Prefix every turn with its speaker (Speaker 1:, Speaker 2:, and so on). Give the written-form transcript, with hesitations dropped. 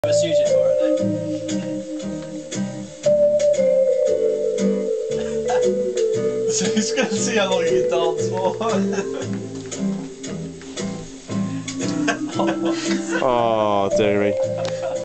Speaker 1: Suited for it then. So he's gonna see how long you can dance for.
Speaker 2: Oh, dearie.